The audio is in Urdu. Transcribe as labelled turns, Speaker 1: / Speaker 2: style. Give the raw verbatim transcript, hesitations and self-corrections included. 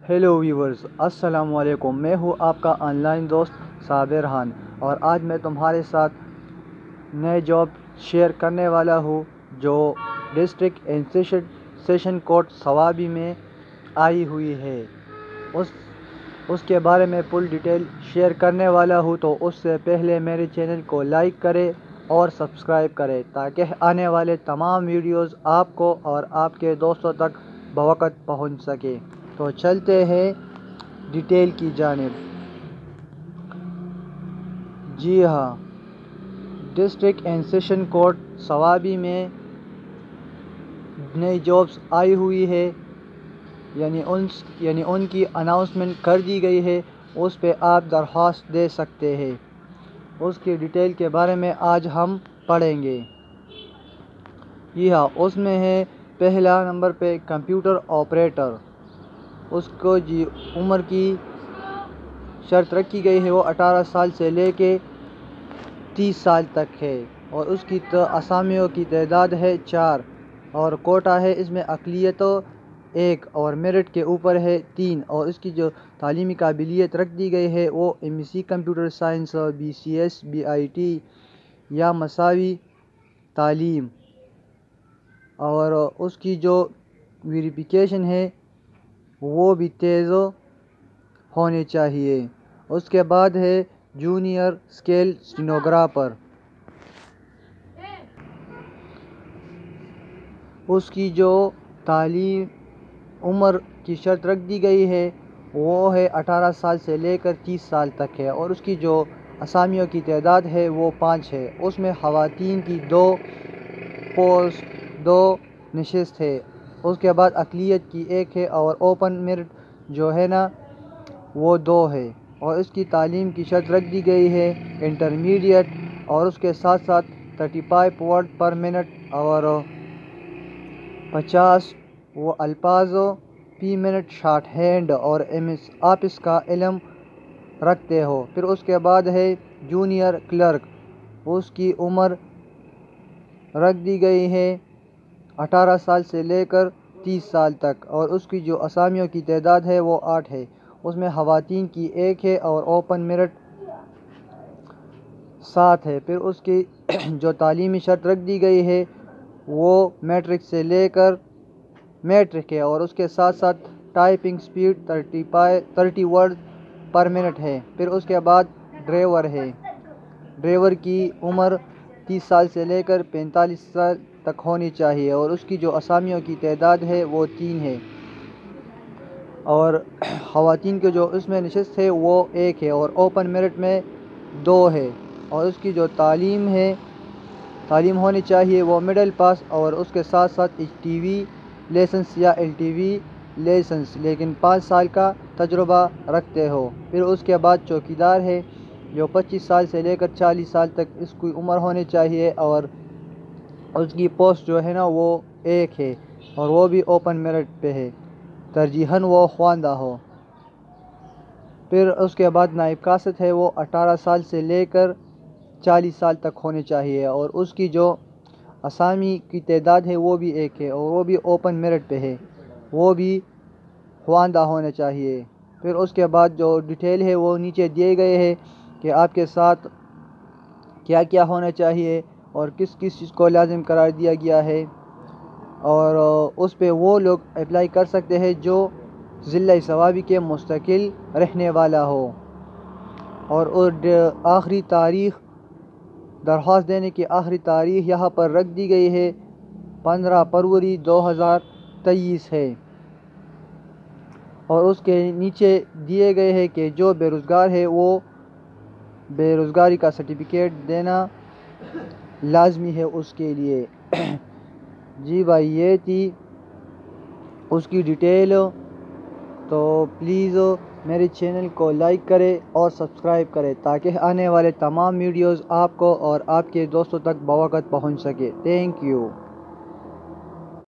Speaker 1: ہیلو ویورز، السلام علیکم۔ میں ہوں آپ کا آن لائن دوست صابر خان، اور آج میں تمہارے ساتھ نئے جاب شیئر کرنے والا ہوں جو district and session court Swabi میں آئی ہوئی ہے۔ اس اس کے بارے میں فل ڈیٹیل شیئر کرنے والا ہوں، تو اس سے پہلے میرے چینل کو لائک کرے اور سبسکرائب کرے تاکہ آنے والے تمام ویڈیوز آپ کو اور آپ کے دوستوں تک بوقت پہنچ سکے۔ تو چلتے ہیں ڈیٹیل کی جانب۔ جی ہاں، district and session court Swabi میں نئی جابس آئی ہوئی ہے، یعنی ان یعنی ان کی اناؤنسمنٹ کر دی گئی ہے۔ اس پہ آپ درخواست دے سکتے ہیں۔ اس کی ڈیٹیل کے بارے میں آج ہم پڑھیں گے۔ جی ہاں، اس میں ہے پہلا نمبر پہ کمپیوٹر آپریٹر۔ اس کو جی عمر کی شرط رکھی گئی ہے، وہ اٹھارہ سال سے لے کے تیس سال تک ہے، اور اس کی اسامیوں کی تعداد ہے چار، اور کوٹا ہے اس میں اقلیت ایک، اور میرٹ کے اوپر ہے تین، اور اس کی جو تعلیمی قابلیت رکھ دی گئی ہے وہ M S C computer science, B C S, B I T یا مساوی تعلیم، اور اس کی جو ویریفیکیشن ہے وہ بھی تیز ہونی چاہیے۔ اس کے بعد ہے جونیئر اسکیل اسٹینوگرافر۔ اس کی جو تعلیم عمر کی شرط رکھ دی گئی ہے وہ ہے اٹھارہ سال سے لے کر تیس سال تک ہے، اور اس کی جو اسامیوں کی تعداد ہے وہ پانچ ہے۔ اس میں خواتین کی دو پوسٹ دو نشست ہے۔ اس کے بعد اقلیت کی ایک ہے، اور اوپن میرٹ جو ہے نا وہ دو ہے، اور اس کی تعلیم کی شرط رکھ دی گئی ہے انٹرمیڈیٹ، اور اس کے ساتھ ساتھ thirty five word per minute اور پچاس وہ الفاظ فی منٹ شارٹ ہینڈ اور ایم ایس آفس کا علم رکھتے ہو۔ پھر اس کے بعد ہے جونیئر کلرک۔ اس کی عمر رکھ دی گئی ہے اٹھارہ سال سے لے کر تیس سال تک، اور اس کی جو اسامیوں کی تعداد ہے وہ آٹھ ہے۔ اس میں خواتین کی ایک ہے اور اوپن میرٹ سات ہے۔ پھر اس کی جو تعلیمی شرط رکھ دی گئی ہے وہ میٹرک سے لے کر میٹرک ہے، اور اس کے ساتھ ساتھ typing speed thirty five thirty word per minute ہے۔ پھر اس کے بعد ڈرائیور ہے۔ ڈرائیور کی عمر تیس سال سے لے کر پینتالیس سال تک ہونی چاہیے، اور اس کی جو اسامیوں کی تعداد ہے وہ تین ہے، اور خواتین کے جو اس میں نشست ہے وہ ایک ہے، اور اوپن میرٹ میں دو ہے، اور اس کی جو تعلیم ہے تعلیم ہونی چاہیے وہ مڈل پاس، اور اس کے ساتھ ساتھ ایچ ٹی وی لائسنس یا ایل ٹی وی لائسنس، لیکن پانچ سال کا تجربہ رکھتے ہو۔ پھر اس کے بعد چوکیدار ہے جو پچیس سال سے لے کر چالیس سال تک اس کی عمر ہونی چاہیے، اور اس کی پوسٹ جو ہے نا وہ ایک ہے، اور وہ بھی اوپن میرٹ پہ ہے، ترجیحاً وہ خواندہ ہو۔ پھر اس کے بعد نائب کاست ہے، وہ اٹھارہ سال سے لے کر چالیس سال تک ہونی چاہیے، اور اس کی جو اسامی کی تعداد ہے وہ بھی ایک ہے، اور وہ بھی اوپن میرٹ پہ ہے، وہ بھی خواندہ ہونا چاہیے۔ پھر اس کے بعد جو ڈیٹیل ہے وہ نیچے دیے گئے ہیں کہ آپ کے ساتھ کیا کیا ہونا چاہیے اور کس کس چیز کو لازم قرار دیا گیا ہے، اور اس پہ وہ لوگ اپلائی کر سکتے ہیں جو ضلع صوابی کے مستقل رہنے والا ہو، اور آخری تاریخ درخواست دینے کی آخری تاریخ یہاں پر رکھ دی گئی ہے پندرہ فروری دو ہزار تیئیس ہے، اور اس کے نیچے دیے گئے ہیں کہ جو بے روزگار ہے وہ بے روزگاری کا سرٹیفکیٹ دینا لازمی ہے اس کے لیے۔ جی بھائی، یہ تھی اس کی ڈیٹیل، تو پلیز میرے چینل کو لائک کرے اور سبسکرائب کرے تاکہ آنے والے تمام ویڈیوز آپ کو اور آپ کے دوستوں تک بوقت پہنچ سکے۔ Thank you.